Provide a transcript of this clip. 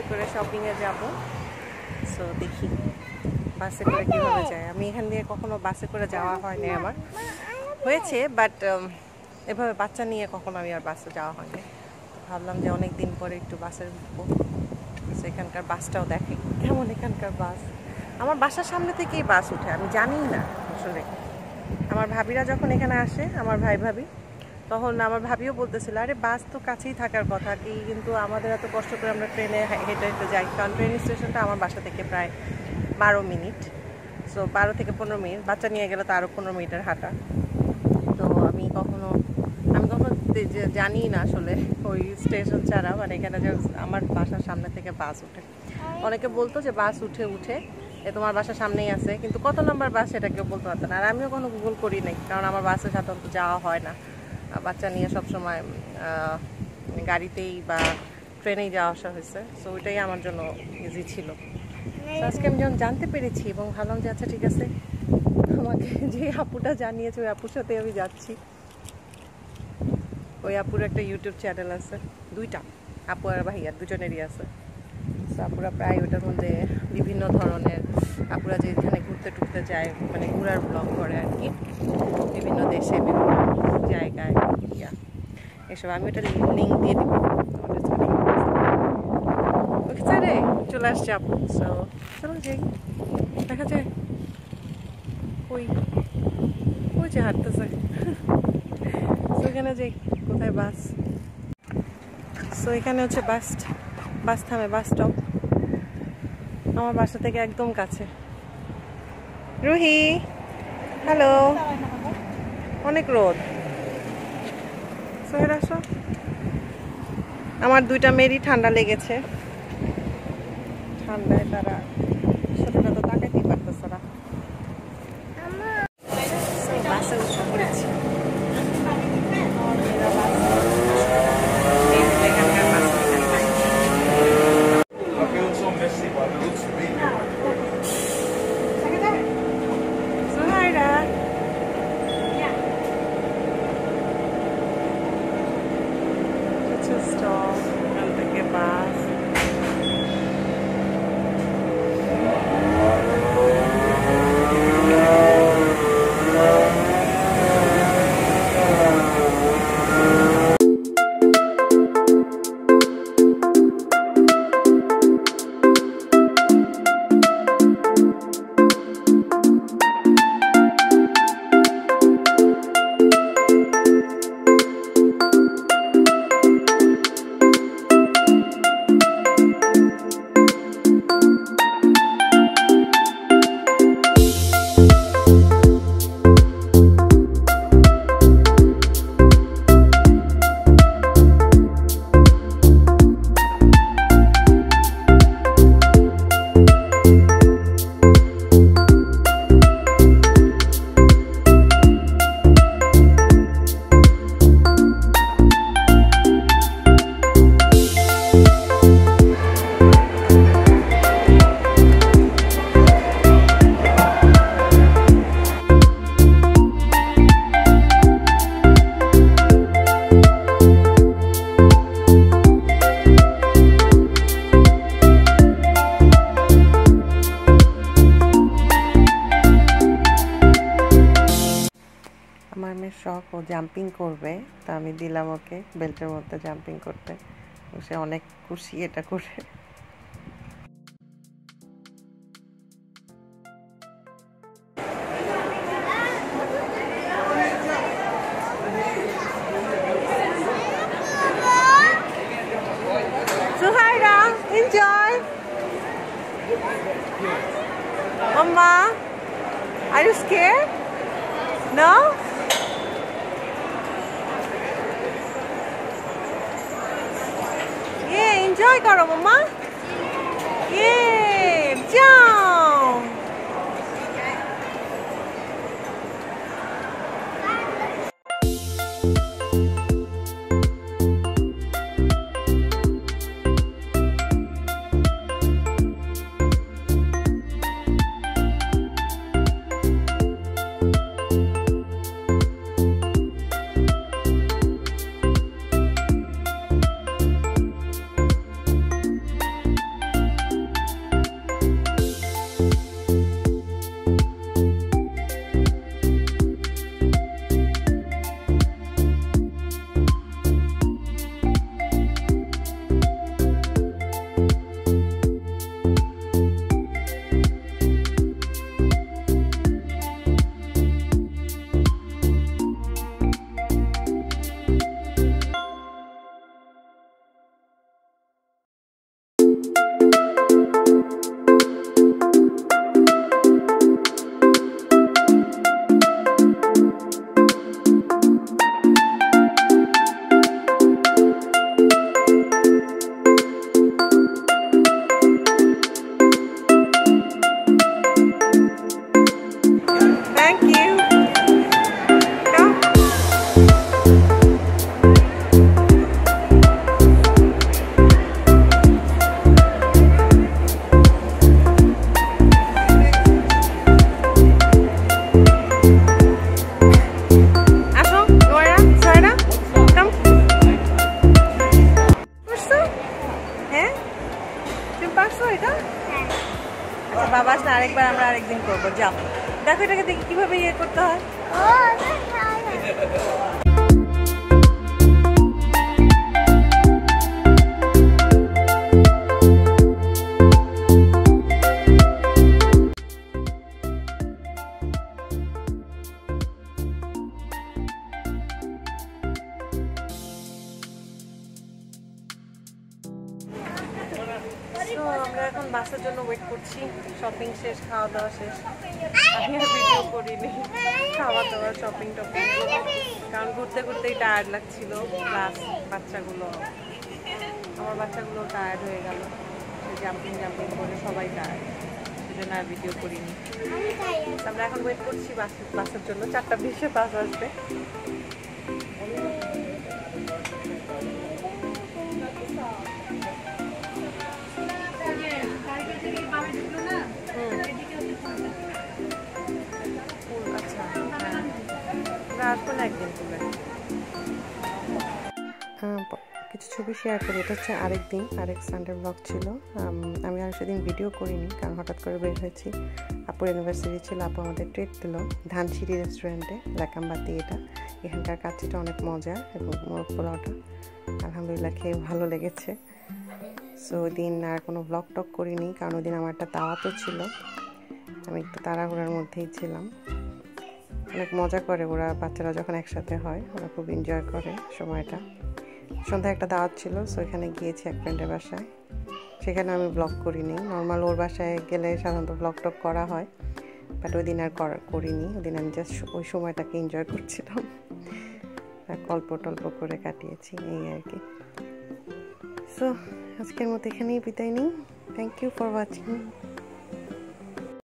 করে শপিংয়ে যাব। সো দেখি বাসে করে কীভাবে যায়। আমি এখান দিয়ে কখনো বাসে করে যাওয়া হয়নি, আমার হয়েছে বাট এভাবে বাচ্চা নিয়ে কখনো আমি আর বাসে যাওয়া হয়নি। ভাবলাম যে অনেক দিন পরে একটু বাসে উঠবো। এখানকার বাসটাও দেখে কেমন। এখানকার বাস আমার বাসার সামনে থেকেই বাস উঠে, আমি জানি না আসলে। আমার ভাবিরা যখন এখানে আসে, আমার ভাই ভাবি, তখন আমার ভাবিও বলতেছিল আরে বাস তো কাছেই থাকার কথা কি, কিন্তু আমাদের এত কষ্ট করে আমরা ট্রেনে হেঁটে হেঁটে যাই, কারণ ট্রেন স্টেশনটা আমার বাসা থেকে প্রায় 12 মিনিট। সো 12 থেকে 15 মিনিট, বাচ্চা নিয়ে গেলে তো আরও 15 মিনিটের হাঁটা। তো আমি কখনো জানি না আসলে ওই স্টেশন ছাড়া, মানে এখানে যে আমার বাসার সামনে থেকে বাস উঠে। অনেকে বলতো যে বাস উঠে উঠে তোমার বাসার সামনেই আছে, কিন্তু কত নাম্বার বাস সেটা কেউ বলতে পারতো না। আর আমিও কোনো গুগল করি নাই, কারণ আমার বাসে সাধারণত যাওয়া হয় না। বাচ্চা নিয়ে সবসময় গাড়িতেই বা ট্রেনেই যাওয়া আসা হয়েছে। সো ওইটাই আমার জন্য ইজি ছিল। আজকে আমি যখন জানতে পেরেছি এবং ভাবলাম যে আচ্ছা ঠিক আছে, আমাকে যে আপুটা জানিয়েছে ওই আপুর সাথে আমি যাচ্ছি। ওই আপুর একটা ইউটিউব চ্যানেল আছে, 2টা আপু আর ভাইয়া দুজনেরই আছে। সো আপুরা প্রায় ওটার মধ্যে বিভিন্ন ধরনের, আপুরা যেখানে ঘুরতে টুরতে যায়, মানে ঘোরার ব্লগ করে আর কি, বিভিন্ন দেশে বিভিন্ন জায়গায় এসব। আমি ওটা লিঙ্ক দিয়ে দিব ওকে স্যারে। চলে আসছে আপু। সো চলো যাই, দেখা যায় ওই ওই যে হাঁটতেছে। ওইখানে যাই কোথায় বাস। সো এখানে হচ্ছে বাস থামে, বাস স্টপ আমার বাসা থেকে একদম কাছে। রুহি হ্যালো, অনেক রোদ। সোহেল আসো। আমার 2টা মেয়েরই ঠান্ডা লেগেছে, ঠান্ডায় তারা ছোটটা তো তাকাইতেই পারতেছে না। বাসে উঠে পড়েছি। আমার মেয়ের শখ, ও জাম্পিং করবে, তা আমি দিলাম ওকে বেল্টের মধ্যে জাম্পিং করতে। সে অনেক খুশি এটা করে। Suhaira, enjoy. Mama, are you scared? No? Yeah, enjoy karo mama. Yeah, jump. করছো এটা? আচ্ছা বাবা আসলে আরেকবার আমরা আরেকদিন করবো। যাও দেখো এটাকে দেখি কিভাবে ইয়ে করতে হয়। আমরা এখন বাসের জন্য ওয়েট করছি। শপিং শেষ, খাওয়া দাওয়া শেষ। আমি আর ভিডিও করিনি, খাওয়া দাওয়া শপিং টপিং, কারণ ঘুরতে ঘুরতেই টায়ার্ড লাগছিল। প্লাস বাচ্চাগুলো, আমার বাচ্চাগুলো টায়ার্ড হয়ে গেল, জাম্পিং জাম্পিং করে সবাই টায়ার্ড, সেই জন্য আর ভিডিও করিনি। আমরা এখন ওয়েট করছি বাসের জন্য। 4:20-এ বাস আসবে। একদিন তুলে কিছু ছবি শেয়ার করি। এটা হচ্ছে আরেক সানডে ব্লগ ছিল। আমি আর সেদিন ভিডিও করিনি, কারণ হঠাৎ করে বের হয়েছি। আপুর ইউনিভার্সিটি ছিল, আপু আমাদের ট্রিট দিল ধানসিঁড়ি রেস্টুরেন্টে, লাকামবাতি। এখানকার কাচ্চিটা অনেক মজা এবং মোরগ পোলাওটা আলহামদুলিল্লাহ খেয়ে ভালো লেগেছে। সো ওই দিন আর কোনো ব্লগ টক করিনি, কারণ ওই দিন আমার একটা দাওয়াতও ছিল। আমি একটু তাড়াহুড়ার মধ্যেই ছিলাম। অনেক মজা করে ওরা, বাচ্চারা যখন একসাথে হয় ওরা খুব এনজয় করে সময়টা। সন্ধ্যায় একটা দাওয়াত ছিল, সো এখানে গিয়েছি এক ফ্রেন্ডের বাসায়। সেখানে আমি ব্লগ করিনি। নর্মাল ওর বাসায় গেলে সাধারণত ব্লগ টক করা হয়, বাট ওই দিন আর করিনি। ওই দিন আমি জাস্ট ওই সময়টাকে এনজয় করছিলাম, গল্প টল্প করে কাটিয়েছি, এই আর কি। সো আজকের মতো এখানেই বিদায় নিই। Thank you for watching.